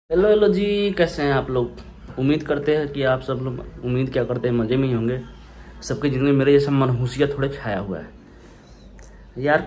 Hello hello जी, कैसे हैं आप लोग। उम्मीद करते हैं कि आप सब लोग उम्मीद क्या करते हैं, मज़े में ही होंगे। सबकी ज़िंदगी में मेरे जैसा मनहूसियत थोड़े छाया हुआ है यार।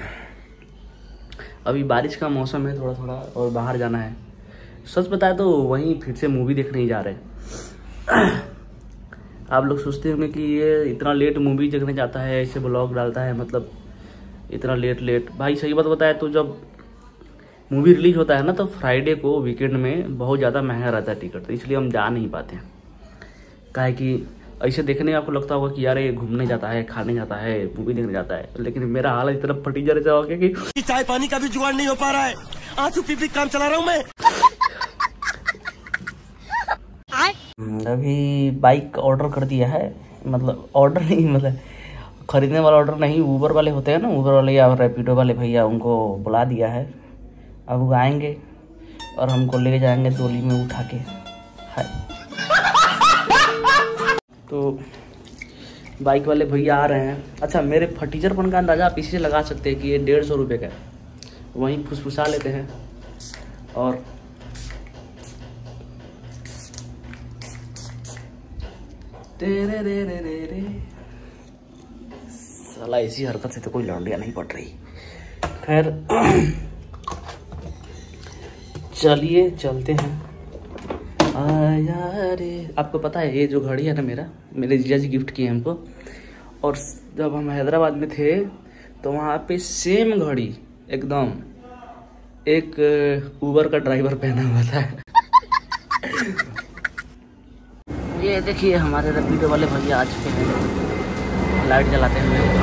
अभी बारिश का मौसम है थोड़ा थोड़ा और बाहर जाना है। सच बताए तो वहीं फिर से मूवी देखने ही जा रहे हैं। आप लोग सोचते होंगे कि ये इतना लेट मूवी देखने जाता है, ऐसे ब्लॉग डालता है, मतलब इतना लेट। भाई सही बात बताए तो जब मूवी रिलीज होता है ना तो फ्राइडे को वीकेंड में बहुत ज़्यादा महंगा रहता है टिकट, तो इसलिए हम जा नहीं पाते हैं। काहे कि ऐसे देखने में आपको लगता होगा कि यार ये घूमने जाता है, खाने जाता है, मूवी देखने जाता है, लेकिन मेरा हाल इस तरफ फटी जा रहा है कि चाय पानी का भी जुगाड़ नहीं हो पा रहा है। आंसू पी काम चला रहा हूँ मैं। अभी बाइक ऑर्डर कर दिया है, मतलब ऑर्डर नहीं, मतलब खरीदने वाला ऑर्डर नहीं, ऊबर वाले होते हैं ना, ऊबर वाले या रैपिडो वाले भैया, उनको बुला दिया है। अब वो आएंगे और हमको ले जाएंगे डोली में उठा के। हाय तो बाइक वाले भैया आ रहे हैं। अच्छा, मेरे फटीचरपन का अंदाज़ा आप इसी से लगा सकते हैं कि ये 150 रुपये का है। वहीं फुसफुसा लेते हैं और तेरे रे रे रे रे। साला ऐसी हरकत से तो कोई लौंडिया नहीं पड़ रही। खैर चलिए चलते हैं। आया रे, आपको पता है ये जो घड़ी है ना, मेरे जीजा जी गिफ्ट किए हमको। और जब हम हैदराबाद में थे तो वहाँ पे सेम घड़ी एकदम एक उबर का ड्राइवर पहना हुआ था। ये देखिए हमारे रैपिडो वाले भैया आ चुके हैं लाइट जलाते हुए।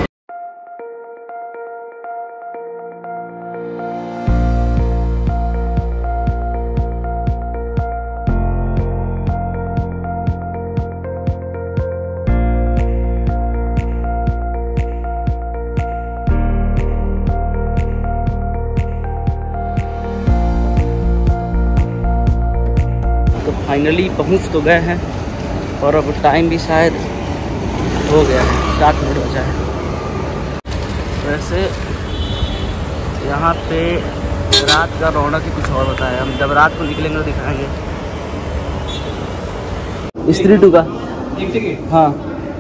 तो फाइनली पहुंच तो गए हैं और अब टाइम भी शायद हो गया है, 7 मिनट बचा है। वैसे यहाँ पे रात का रौनक ही कुछ और होता है। हम जब रात को निकलेंगे तो दिखाएंगे। स्त्री 2 का हाँ,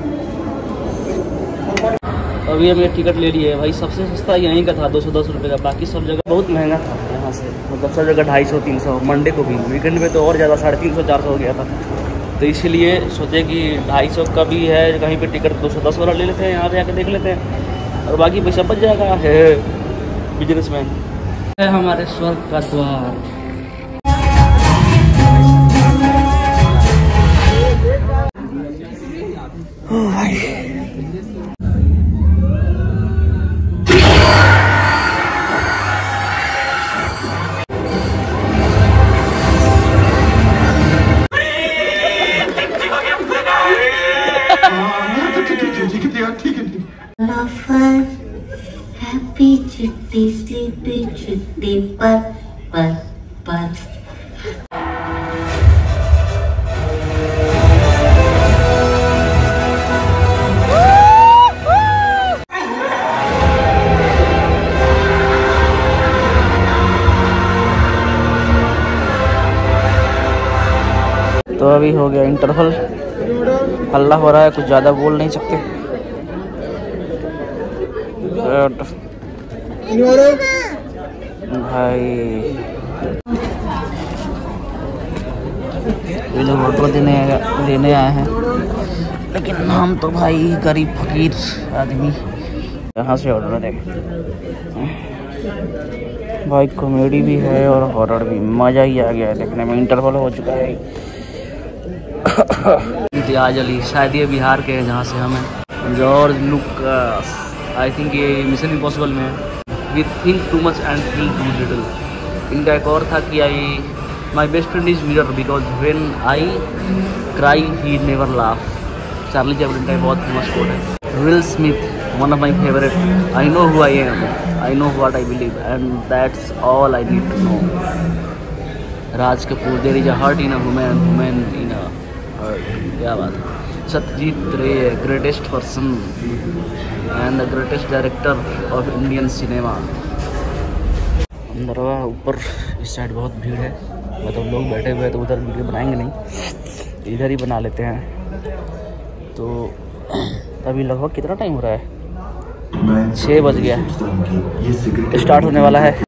अभी हम ये टिकट ले लिए भाई। सबसे सस्ता यहीं का था 210 रुपये का, बाकी सब जगह बहुत महंगा था यहाँ से, मतलब सब जगह 250-300। मंडे को भी, वीकेंड में तो और ज़्यादा 350-400 हो गया था। तो इसीलिए सोचे कि 250 का भी है कहीं पे टिकट, 210 वाला ले लेते हैं, यहाँ पे आके देख लेते हैं और बाकी पैसा बच जाएगा। है बिजनेसमैन है हमारे स्वर्ग का द्वार। हैप्पी चिट्टी स्लीपी चिट्टी पर तो अभी हो गया इंटरवल, हल्ला हो रहा है, कुछ ज़्यादा बोल नहीं सकते। भाई ये लोग ऑर्डर लेने आए हैं, लेकिन हम तो भाई गरीब फकीर आदमी यहाँ से ऑर्डर देंगे। भाई कॉमेडी भी है और हॉरर भी, मज़ा ही आ गया है देखने में। इंटरवल हो चुका है। इम्तियाज अली, शायद ये बिहार के हैं जहाँ से हम हैं। जॉर्ज लुकास, आई थिंक ये मिशन इम्पॉसिबल में है। We think too much and feel too little. इनका एक और था कि my best friend is mirror because when I cry he never laugh. Charlie Chaplin का बहुत फेमस कोट है। Will Smith, one of my favorite. I know who I am, I know what I believe, and that's all I need to know. Raj Kapoor, there is a heart in a woman in a heart. क्या बात है। Satyajit Ray, greatest person and the greatest director of Indian cinema. दरगाह ऊपर इस side बहुत भीड़ है, मतलब लोग बैठे हुए हैं तो उधर वीडियो बनाएंगे नहीं, इधर ही बना लेते हैं। तो अभी लगभग कितना टाइम हो रहा है? 6 बज गया, स्टार्ट होने वाला है।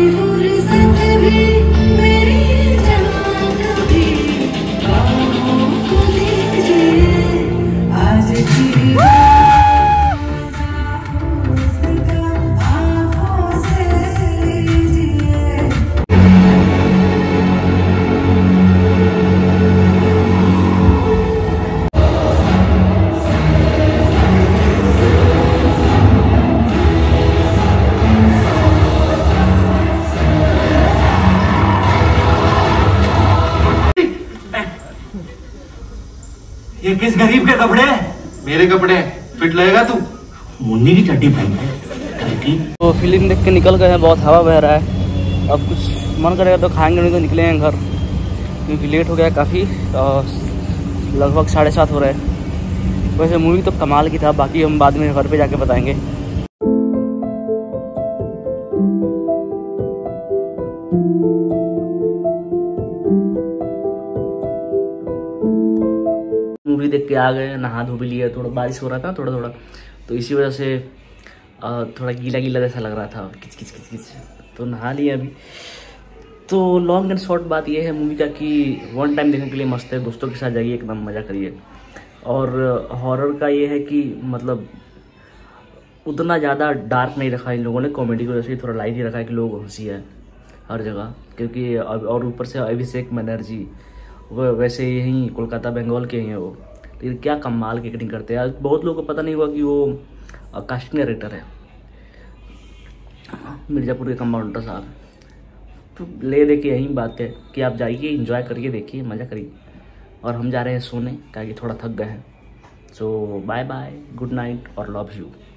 ये किस गरीब के कपड़े? मेरे कपड़े फिट लगेगा तू? मुन्नी की चड्डी पहन है। तो फिल्म देख के निकल गए हैं, बहुत हवा बह रहा है। अब कुछ मन करेगा तो खाएंगे, नहीं तो निकले हैं घर, क्योंकि लेट हो गया काफ़ी, लगभग 7:30 हो रहे हैं। वैसे मूवी तो कमाल की था, बाकी हम बाद में घर पे जाके बताएंगे। मूवी देख के आ गए, नहा धो भी लिया, थोड़ा बारिश हो रहा था थोड़ा थोड़ा, तो इसी वजह से थोड़ा गीला गीला जैसा लग रहा था, किच किच किच किच, तो नहा लिया अभी। तो लॉन्ग एंड शॉर्ट बात ये है मूवी का कि वन टाइम देखने के लिए मस्त है, दोस्तों के साथ जाइए, एकदम मज़ा करिए। और हॉरर का ये है कि मतलब उतना ज़्यादा डार्क नहीं रखा इन लोगों ने, कॉमेडी की वजह से थोड़ा लाइट ही रखा है कि लोग हंसी है हर जगह, क्योंकि और ऊपर से अभिषेक बनर्जी वो वैसे यहीं कोलकाता बंगाल के ही हैं वो, लेकिन क्या कमाल की एक्टिंग करते हैं। बहुत लोगों को पता नहीं हुआ कि वो कास्टिंग डायरेक्टर है, मिर्ज़ापुर के कंपाउंडर साहब। तो ले दे के यही बात है कि आप जाइए, एंजॉय करिए, देखिए, मज़ा करिए। और हम जा रहे हैं सोने, क्योंकि थोड़ा थक गए हैं। So bye bye, good night और लव यू।